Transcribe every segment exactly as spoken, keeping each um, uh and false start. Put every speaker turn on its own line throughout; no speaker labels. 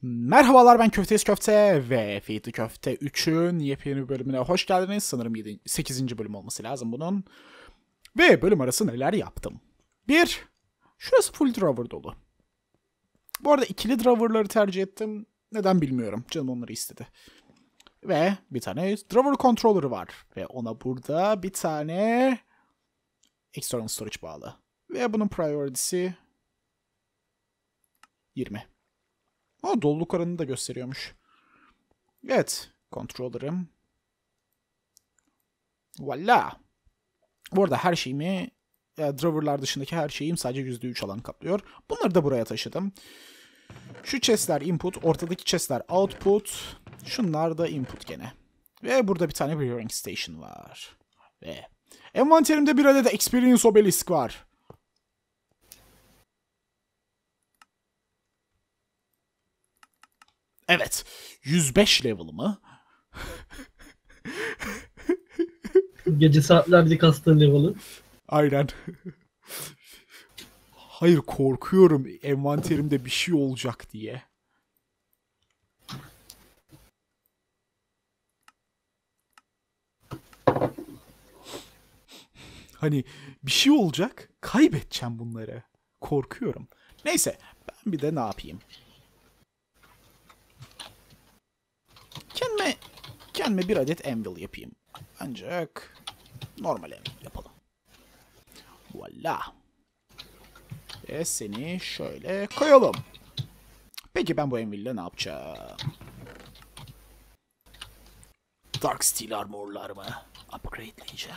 Merhabalar, ben Köfteyiz Köfte ve Feat'li Köfte üçün yepyeni bölümüne hoş geldiniz. Sanırım sekizinci bölüm olması lazım bunun. Ve bölüm arası neler yaptım? Bir, şurası full drawer dolu. Bu arada ikili drawer'ları tercih ettim. Neden bilmiyorum. Canım onları istedi. Ve bir tane drawer controller'ı var. Ve ona burada bir tane external storage bağlı. Ve bunun priority'si yirmi. O doluluk oranını da gösteriyormuş. Evet. Controller'ım. Voila. Bu arada her şeyimi, ya, drawer'lar dışındaki her şeyim sadece yüzde üç alan kaplıyor. Bunları da buraya taşıdım. Şu chest'ler input, ortadaki chest'ler output. Şunlar da input gene. Ve burada bir tane brewing station var. Ve envanterimde bir adet experience obelisk var. Evet. yüz beş level'ımı.
Gece saatlerce kastığın level'ı.
Aynen. Hayır, korkuyorum envanterimde bir şey olacak diye. Hani bir şey olacak, kaybedeceğim bunları. Korkuyorum. Neyse, ben bir de ne yapayım? Kendime, kendime bir adet anvil yapayım. Ancak normal anvil yapalım. Voila. Ve seni şöyle koyalım. Peki ben bu anville ne yapacağım? Dark Steel armorlarımı upgradeleyeceğim.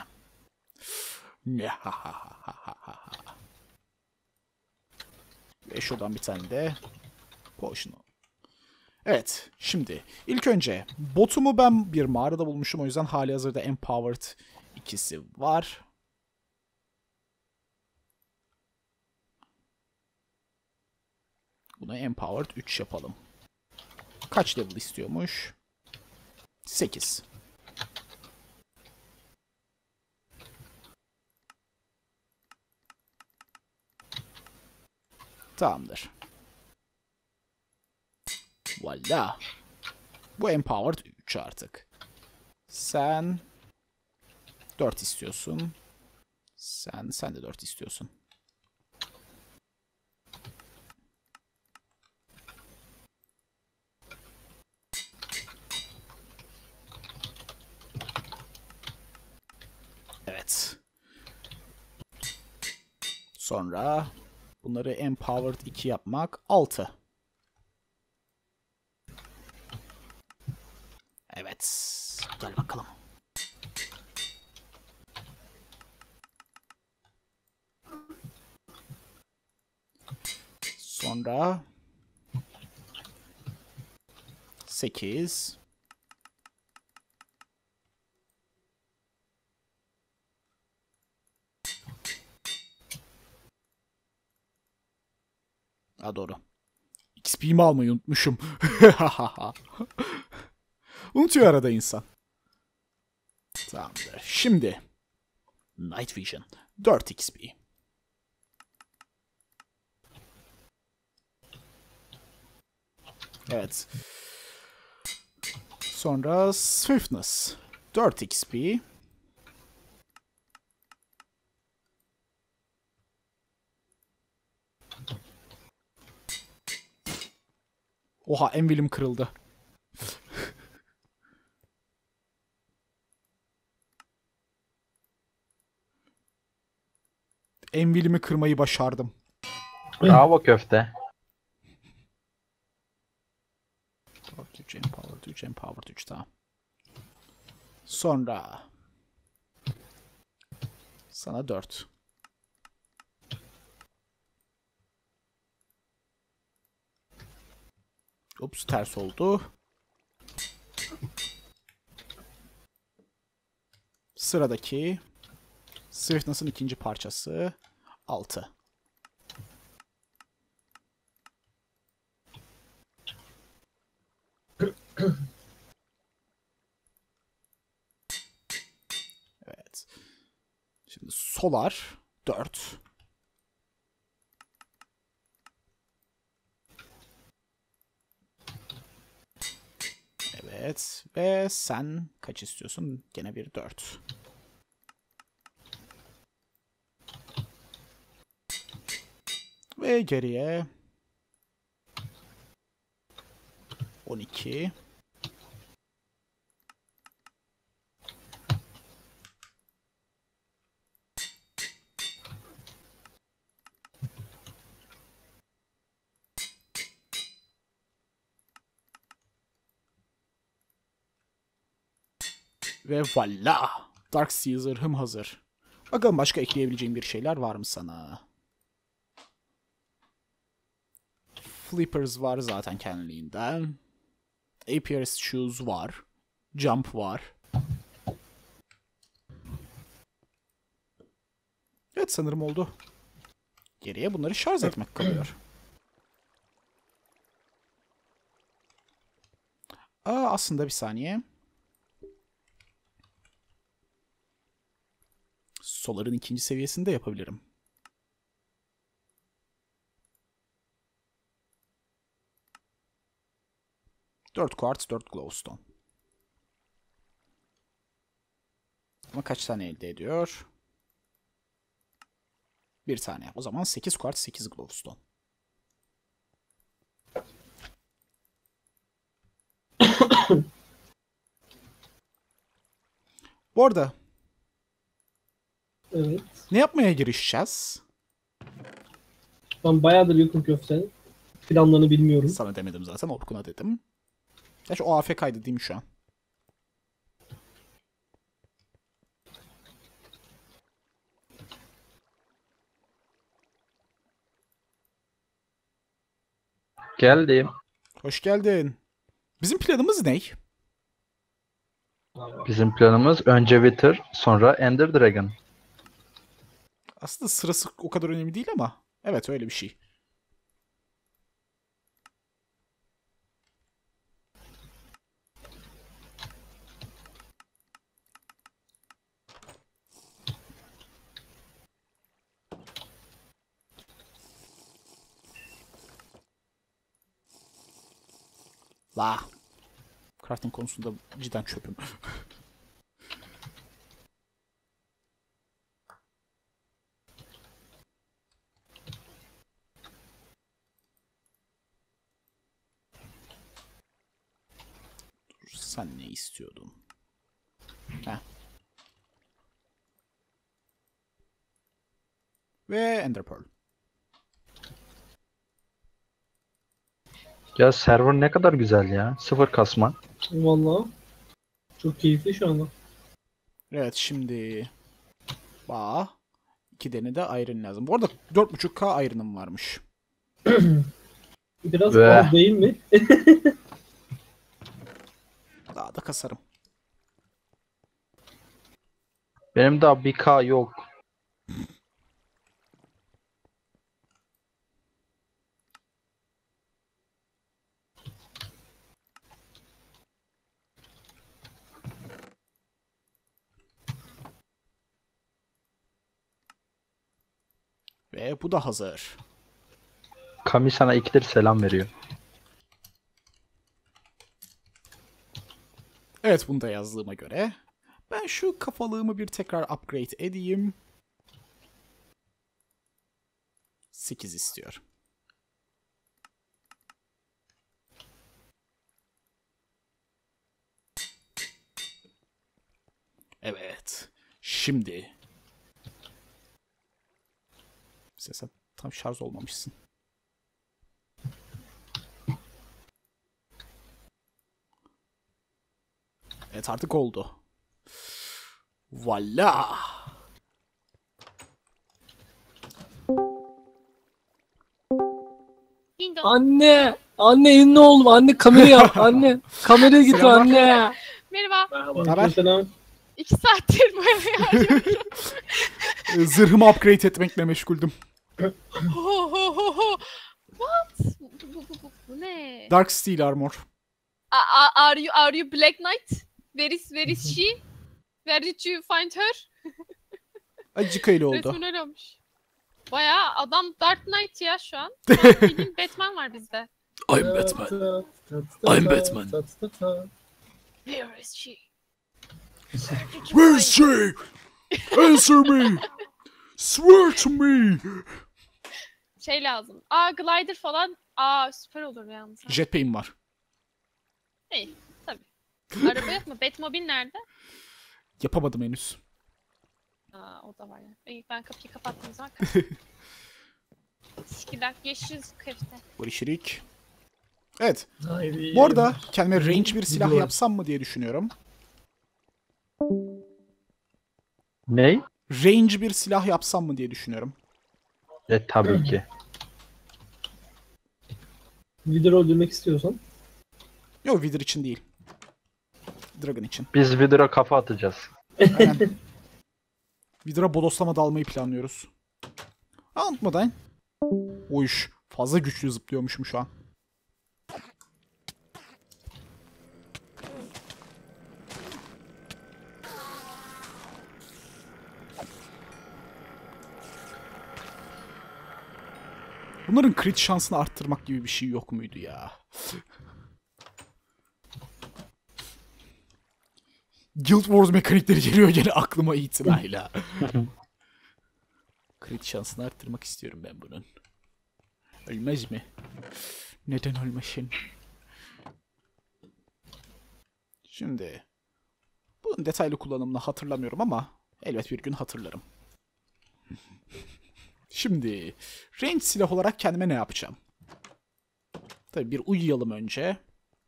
Ve şuradan bir tane de potion. Evet, şimdi ilk önce botumu ben bir mağarada bulmuşum, o yüzden hali hazırda Empowered ikisi var. Buna Empowered üç yapalım. Kaç level istiyormuş? sekiz. Tamamdır. Voila. Bu Empowered üç artık. Sen dört istiyorsun. Sen, sen de dört istiyorsun. Evet. Sonra bunları Empowered iki yapmak altı. Evet. Gel bakalım. Sonra sekiz. Ha, doğru. X P'mi almayı unutmuşum. Unutuyor arada insan. Tamamdır. Şimdi Night Vision. dört X P. Evet. Sonra Swiftness. dört X P. Oha, envilim kırıldı. Envilimi kırmayı başardım.
Bravo köfte.
üç Empowered üç Empowered üç, tamam. Sonra sana dört. Ups, ters oldu. Sıradaki Swiftness'ın ikinci parçası altı. Evet. Şimdi Solar dört. Evet. Ve sen kaç istiyorsun? Gene bir dört. Ve geriye on iki. Ve voila! Darkseer zırhım hazır. Bakalım başka ekleyebileceğim bir şeyler var mı sana? Flippers var zaten kendiliğinden. Apier's Shoes var. Jump var. Evet sanırım oldu. Geriye bunları şarj etmek kalıyor. Aa, aslında bir saniye. Solar'ın ikinci seviyesini de yapabilirim. dört quartz, dört glowstone. Ama kaç tane elde ediyor? Bir tane. O zaman sekiz quartz, sekiz glowstone. Bu arada
Evet.
ne yapmaya girişeceğiz?
Ben bayağıdır yokum köfte. Planlarını bilmiyorum.
Sana demedim zaten, Orkun'a dedim. Gerçi o A F K'ydı değil mi şu an?
Geldim.
Hoş geldin. Bizim planımız ne?
Bizim planımız önce Wither, sonra Ender Dragon.
Aslında sırası o kadar önemli değil ama. Evet öyle bir şey. La. Crafting konusunda cidden çöpüm. Dur, sen ne istiyordun? Heh. Ve Ender Pearl.
Ya server ne kadar güzel ya. Sıfır kasma.
Vallahi. Çok keyifli şu anda.
Evet şimdi. Ba. İki tane de iron lazım. Bu arada dört buçuk K iron'ım varmış.
Biraz
Ve-
az değil mi?
Daha da kasarım.
Benim daha bir K yok.
Ve bu da hazır.
Kami sana ikidir selam veriyor.
Evet bunu da yazdığıma göre. Ben şu kafalığımı bir tekrar upgrade edeyim. sekiz istiyor. Evet. Şimdi. Sen tam şarj olmamışsın. Evet artık oldu. Voila.
Anne! Anne ünlü oldum. Anne kamerayı yap. Anne kameraya git
Selamlar.
anne.
Merhaba.
Haber?
Selam.
İki saattir böyle arıyorum.
Ee, Zırhımı upgrade etmekle meşguldüm.
ho ho ho ho. What? Bu, bu, bu, bu, bu ne?
Dark Steel Armor.
A, a, are you are you Black Knight? Where is where is she? Where did you find her?
Acık öyle oldu.
Resmen öyle olmuş. Bayağı adam Dark Knight ya şu an. Şu an bildiğin Batman var bizde.
I'm Batman. I'm Batman.
Where is she?
Where is she? Answer me! Swear to me!
Şey lazım. Aa glider falan. Aa süper olur yalnız.
Jetpack'im var.
İyi tabii. Araba yok mu? Batmobile nerede?
Yapamadım henüz.
Aa o da var ya. İyi ben kapıyı kapattım zaman. Skilak yeşil köfte.
Barışirik. Evet.
Hayır.
Bu arada kendime range bir silah
Biliyorum.
yapsam mı diye düşünüyorum.
Ney?
Range bir silah yapsam mı diye düşünüyorum.
E tabii ki.
Lider öldürmek istiyorsan.
Yok Wither için değil. Dragon için.
Biz Wither'a kafa atacağız.
Aynen. Wither'a bodoslama dalmayı planlıyoruz. Ha unutmadan. O iş fazla güçlü zıplıyormuşum şu an. Bunların crit şansını arttırmak gibi bir şey yok muydu ya? Guild Wars mekanikleri geliyor gene aklıma itinayla. Crit şansını arttırmak istiyorum ben bunun. Ölmez mi? Neden ölmesin? Şimdi bunun detaylı kullanımını hatırlamıyorum ama elbet bir gün hatırlarım. Şimdi range silah olarak kendime ne yapacağım? Tabii bir uyuyalım önce.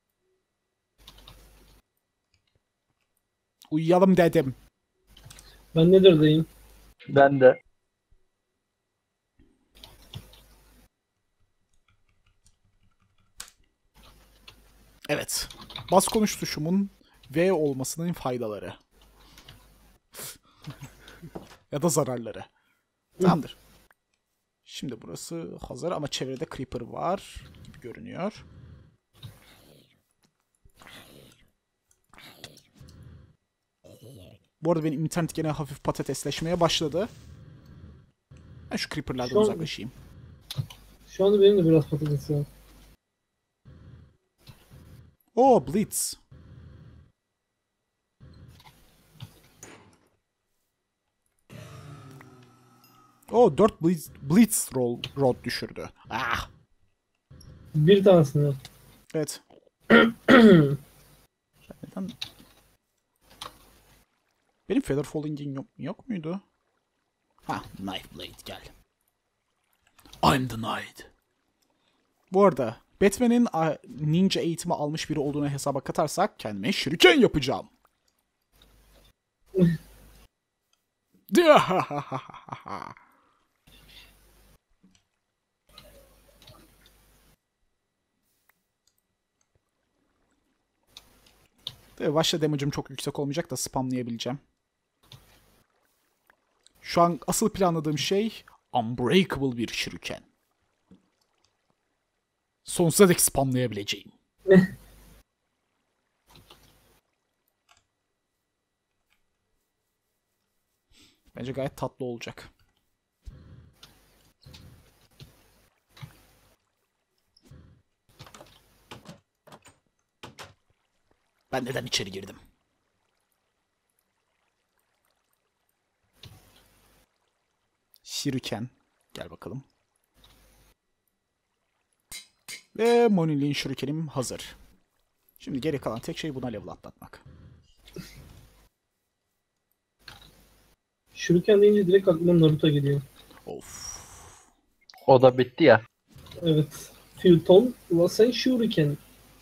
Uyuyalım dedim.
Ben Nether'dayım.
Ben de.
Evet. Bas konuş tuşumun V olmasının faydaları. Ya da zararları. Tamamdır. Şimdi burası hazır ama çevrede Creeper var gibi görünüyor. Bu arada benim internet gene hafif patatesleşmeye başladı. Ben şu Creeper'lardan
Şu an-
uzaklaşayım.
Şu anda benim de biraz patates var.
Oo Blitz. Oo dört Blitz, Blitz roll, rod düşürdü. Ah.
Bir tanesini.
Evet. Neden? Benim Feather Falling'in yok, yok muydu? Ha, Knife Blade gel. I'm the Knight. Bu arada Batman'in a, ninja eğitimi almış biri olduğunu hesaba katarsak kendime shuriken yapacağım. Tabii başta damage'ım çok yüksek olmayacak da spamlayabileceğim. Şu an asıl planladığım şey Unbreakable bir shuriken. Sonsuza dek spamlayabileceğim. Bence gayet tatlı olacak. Ben neden içeri girdim? Shuriken. Gel bakalım. Ve Monilin Shuriken'im hazır. Şimdi geri kalan tek şey buna level atlatmak.
Shuriken deyince direkt aklıma Naruto geliyor.
Of.
O da bitti ya.
Evet. Filton Wasen Shuriken.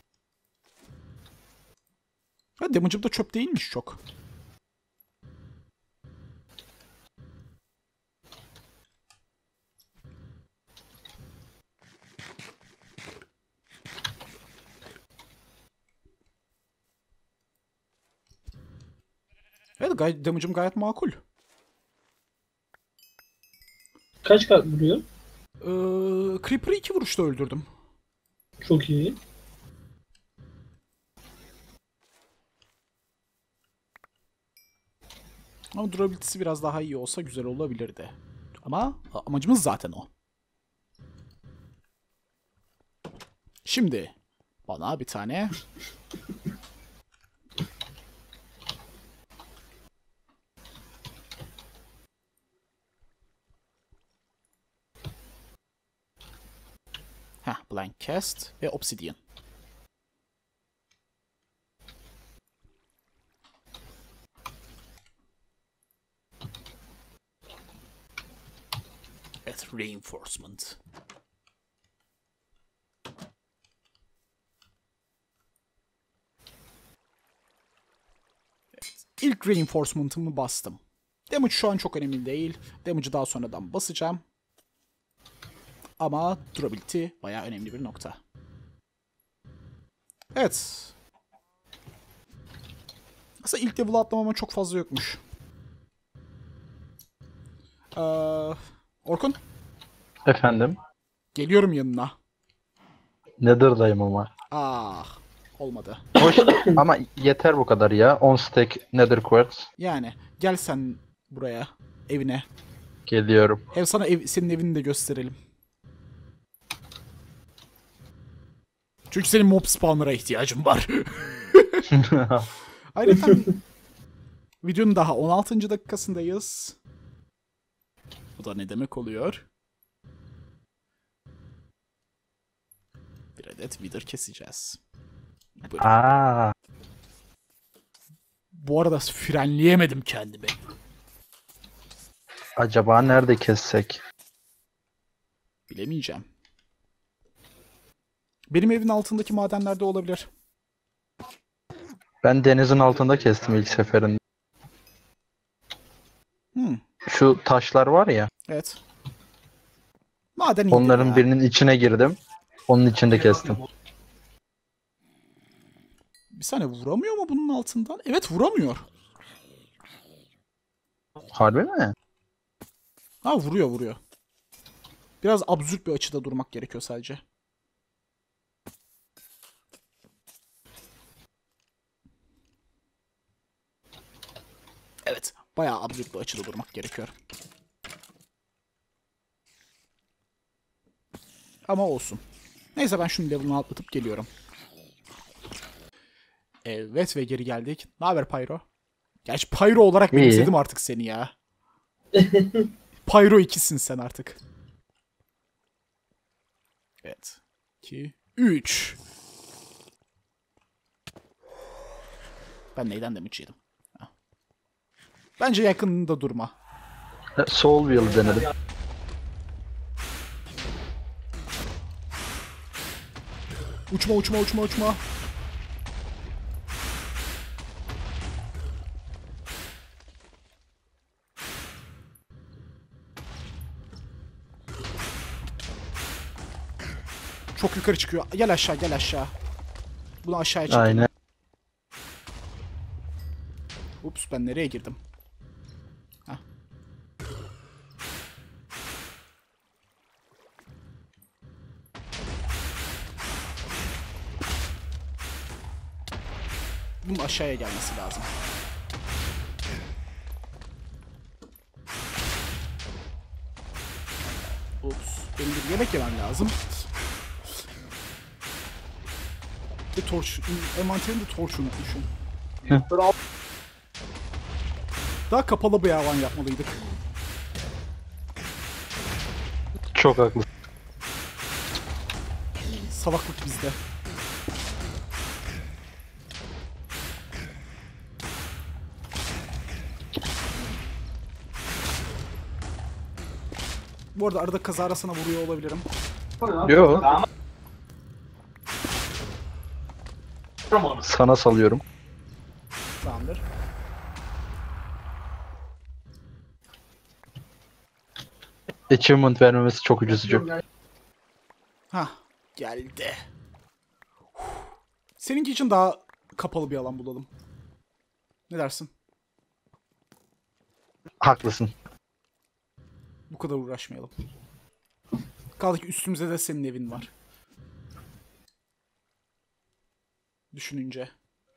Ha, damage'ım da çöp değilmiş çok. Evet, gayet, damage'ım gayet makul.
Kaç kat vuruyor?
Ee, Creeper'ı iki vuruşta öldürdüm.
Çok iyi.
Ama durability'si biraz daha iyi olsa güzel olabilirdi. Ama amacımız zaten o. Şimdi bana bir tane Blank Cast ve Obsidian. Evet, Reinforcement. Evet, ilk Reinforcement'ımı bastım. Damage şu an çok önemli değil. Damage'ı daha sonradan basacağım. Ama durability bayağı önemli bir nokta. Evet. Aslında ilk level'a atlamama çok fazla yokmuş. Ee, Orkun,
Efendim?
geliyorum yanına.
Nether'dayım ama.
Ah, olmadı.
Hoş ama yeter bu kadar ya. on stack Nether Quartz.
Yani gel sen buraya, evine.
Geliyorum.
Hem sana ev, senin evini de gösterelim. Çünkü senin mob spawner'a ihtiyacın var. Ayrıca videonun daha on altıncı dakikasındayız. Bu da ne demek oluyor? Bir adet wither keseceğiz. Buyurun.
Aa,
Bu arada frenleyemedim kendimi.
acaba nerede kessek?
Bilemeyeceğim. Benim evin altındaki madenlerde olabilir.
Ben denizin altında kestim ilk seferinde.
Hmm,
Şu taşlar var ya.
evet. Maden iyidir
Onların
ya.
birinin içine girdim. Onun içinde kestim.
Bir saniye, vuramıyor mu bunun altından? Evet, vuramıyor.
Harbi mi?
Ha, vuruyor vuruyor. Biraz absürt bir açıda durmak gerekiyor sadece. Evet, bayağı absürt bir açıda durmak gerekiyor. Ama olsun. Neyse, ben şunu level'ını atlatıp geliyorum. Evet ve geri geldik. Ne haber Pyro? Gerçi Pyro olarak
İyi.
benimsedim artık seni ya. Pyro ikisin sen artık. Evet. iki, üç. Ben neyden damage yedim? Ha. Bence yakınında durma.
Soul Wheel denedim.
Uçma uçma uçma uçma. Çok yukarı çıkıyor. Gel aşağı gel aşağı. Bunu aşağıya çekelim.
Aynen.
Ups, ben nereye girdim? Heh. Bunun aşağıya gelmesi lazım. Ups, benim bir yemek yemem lazım. Bir torç, envanterimde torç unutmuşum. Daha kapalı bir alan yapmalıydık.
Çok haklısın.
Salaklık bizde. Bu arada arada kazara sana vuruyor olabilirim.
Yo. Sana salıyorum.
Tamamdır.
Achievement vermemesi çok üzücü.
Hah, geldi. Seninki için daha kapalı bir alan bulalım. Ne dersin?
Haklısın.
Bu kadar uğraşmayalım. Kaldı ki üstümüzde de senin evin var. Düşününce.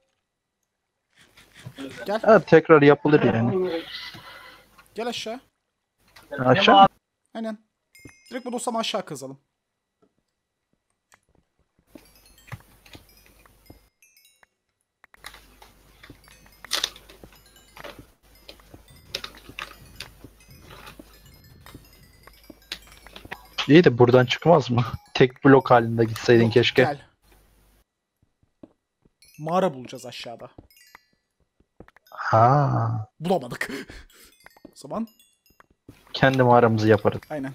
Gel,
Evet, tekrar yapılır yani.
gel aşağı.
Aşağı.
Aynen. Direkt bu dostama aşağı kazalım.
İyi de buradan çıkmaz mı? Tek blok halinde gitseydin
Yok,
keşke.
Gel. Mağara bulacağız aşağıda.
Ha.
Bulamadık. O zaman
Kendi mağaramızı yaparız.
aynen.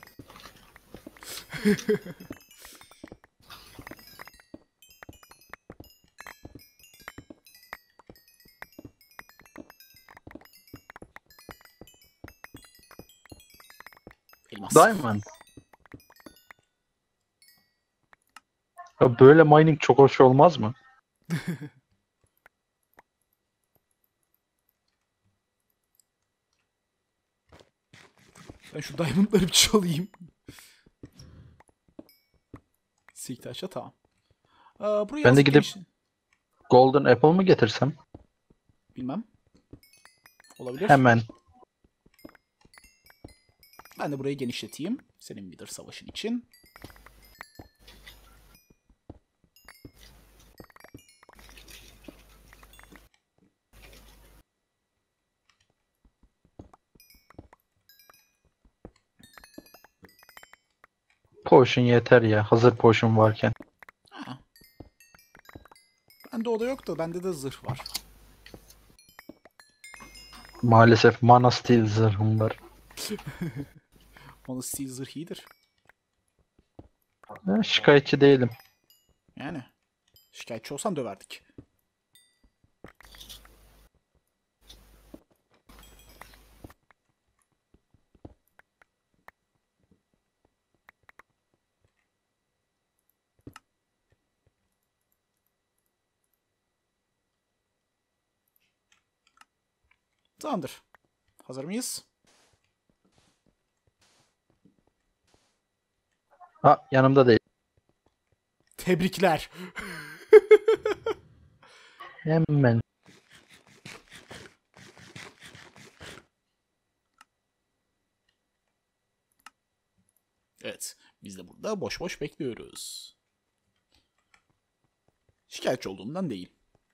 Elmas.
Diamond. Ya böyle mining çok hoş olmaz mı?
Ben şu diamondları bir çalayım. Silk taşa tamam. Aa, buraya
Ben de
azıcık
gidip-
geniş-
Golden Apple mı getirsem?
Bilmem. Olabilir.
Hemen.
Ben de burayı genişleteyim. Senin Wither savaşın için.
Potion yeter ya. Hazır potion varken.
Ha. Bende o da yok da bende de zırh var.
Maalesef mana steel zırhım var.
Onu steel zırh iyidir.
Ha, şikayetçi değilim.
Yani. Şikayetçi olsan döverdik. Tamamdır. Hazır mıyız?
Ha, yanımda değil.
Tebrikler.
Hemen.
Evet. Biz de burada boş boş bekliyoruz. Şikayetçi olduğumdan değil.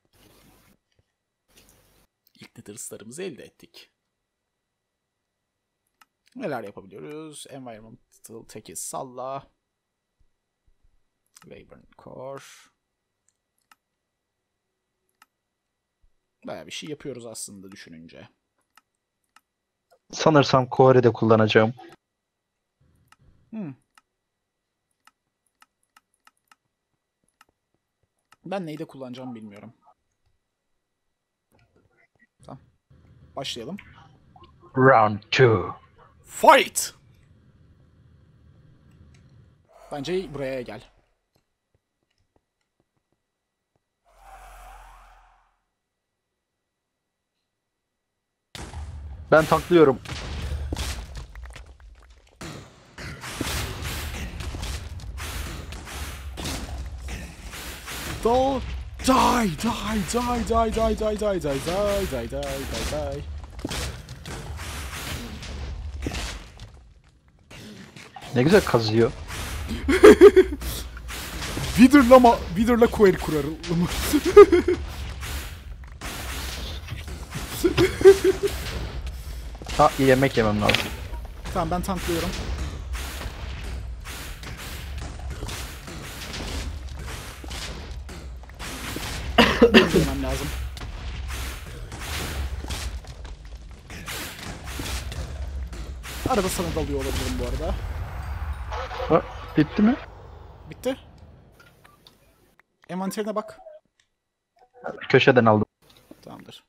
İlk Nether starımızı elde ettik. Neler yapabiliyoruz? Environmental Tech'i salla. Weyburn Core. Bayağı bir şey yapıyoruz aslında düşününce.
Sanırsam Quarry'de kullanacağım.
Hmm. Ben neyde kullanacağımı bilmiyorum. Tamam. Başlayalım.
Round two.
Fight! Bence buraya gel.
Ben tanklıyorum.
Do die, die, die, die, die, die, die, die, die, die, die, die, die.
Ne güzel kazıyor.
Wither'la ma Wither'la query kurarım.
Ha, yemek yemem lazım.
Tamam ben tanklıyorum. Yemem lazım. Arada sana dalıyor olabilirim bu arada.
Ha, bitti mi?
Bitti. Envanterine bak.
Köşeden aldım.
Tamamdır.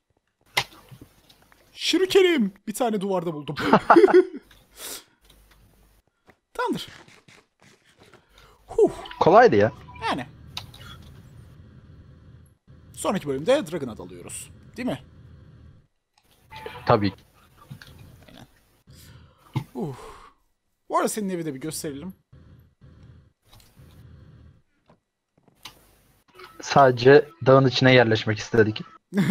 Şirkerim. Bir tane duvarda buldum. Tamamdır. Huh.
Kolaydı ya.
Yani. Sonraki bölümde Dragon'a dalıyoruz. Değil mi?
Tabii.
Uh. Bu arada senin evi de bir gösterelim.
Sadece dağın içine yerleşmek istedik.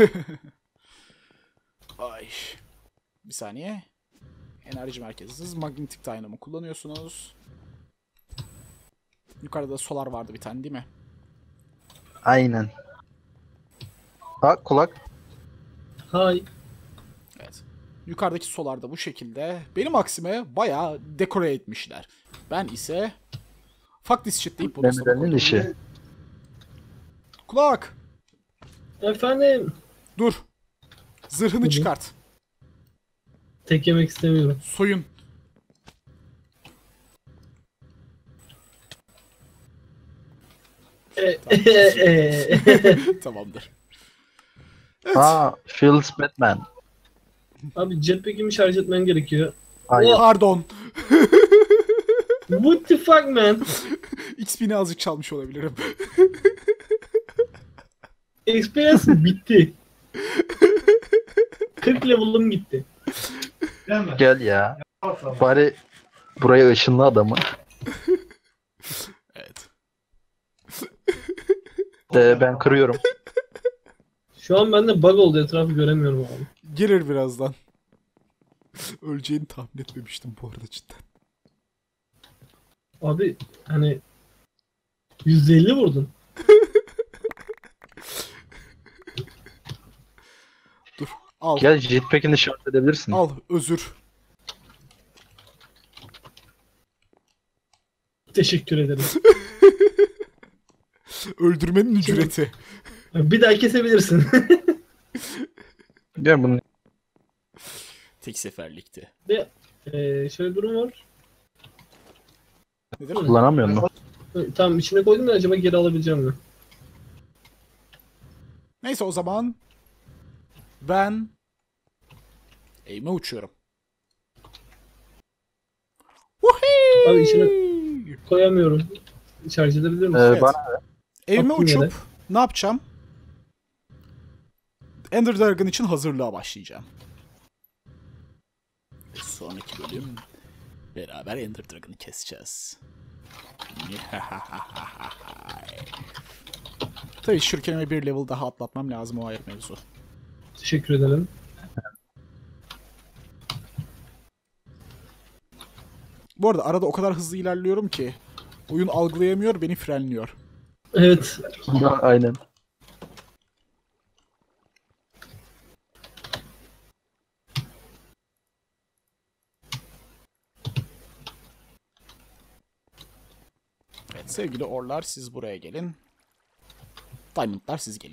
Ay. Bir saniye. Enerji merkeziniz. Magnetic Dynamo kullanıyorsunuz. Yukarıda solar vardı bir tane değil mi?
Aynen. Ha, kulak.
Hay.
Evet. Yukarıdaki solar da bu şekilde. Benim aksime bayağı dekore etmişler. Ben ise fuck this shit deyip bunu
Demirel'in işi.
Kulak.
Efendim.
Dur. Zırhını
Hı.
çıkart.
Tek yemek istemiyorum.
Soyun.
E, e, e.
Tamamdır.
Aa, Shields Batman.
Abi jetpack'imi şarj etmen gerekiyor.
Hayır.
Pardon.
What the fuck man?
X P'ni azıcık çalmış olabilirim.
Experience bitti. kırk level'ım gitti.
Gel ya. Bari buraya ışınlı adamı.
Evet.
Ee, ben kırıyorum.
Şu an bende bug oldu, etrafı göremiyorum abi.
Gelir birazdan. Öleceğini tahmin etmemiştim bu arada cidden.
Abi hani yüz elli vurdun.
Dur. Al.
Gel jetpack'ini şart edebilirsin.
Al. Özür.
Teşekkür ederim.
Öldürmenin ücreti.
Bir daha kesebilirsin.
Gel bunu.
Tek seferlikti.
Ve e, şöyle bir durum var.
Nedir?
Kullanamıyor musun?
E, Tamam, içine koydum da acaba geri alabileceğim mi?
Neyse o zaman ben eğime uçuyorum. Woohoo!
Abi içine koyamıyorum. Şarj edebilir misin?
Ee,
Evet.
bana
Evime
Attım
uçup
yere.
ne yapacağım? Ender Dragon için hazırlığa başlayacağım. Sonraki bölüm beraber Ender Dragon'ı keseceğiz. Tabii şirketime bir level daha atlatmam lazım, o ayrı mevzu.
Teşekkür ederim.
Bu arada arada o kadar hızlı ilerliyorum ki oyun algılayamıyor, beni frenliyor.
Evet.
aynen.
Evet sevgili orlar, siz buraya gelin. Diamondlar siz gelin.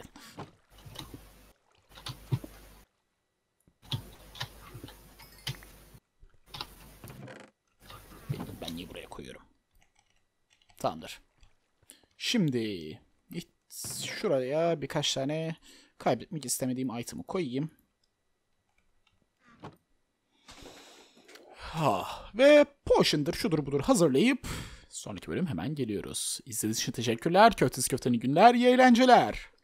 Ben, ben niye buraya koyuyorum? Tamamdır. Şimdi şuraya birkaç tane kaybetmek istemediğim item'ı koyayım. Ha, ve potion'dır, şudur budur hazırlayıp sonraki bölüm hemen geliyoruz. İzlediğiniz için teşekkürler. Köftesi köftenin günler, iyi eğlenceler.